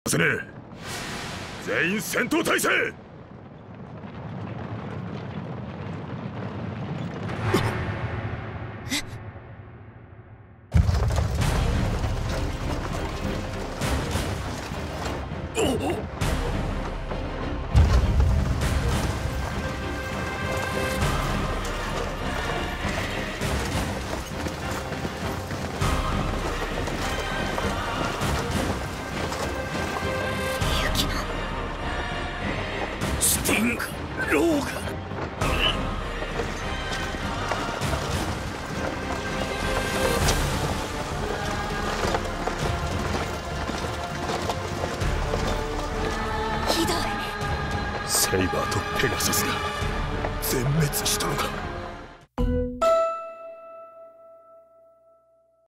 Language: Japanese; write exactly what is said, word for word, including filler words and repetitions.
せねえ。全員戦闘態勢。 スティング、ローガ。 ひどい。 セイバーとペガサスが全滅したのか。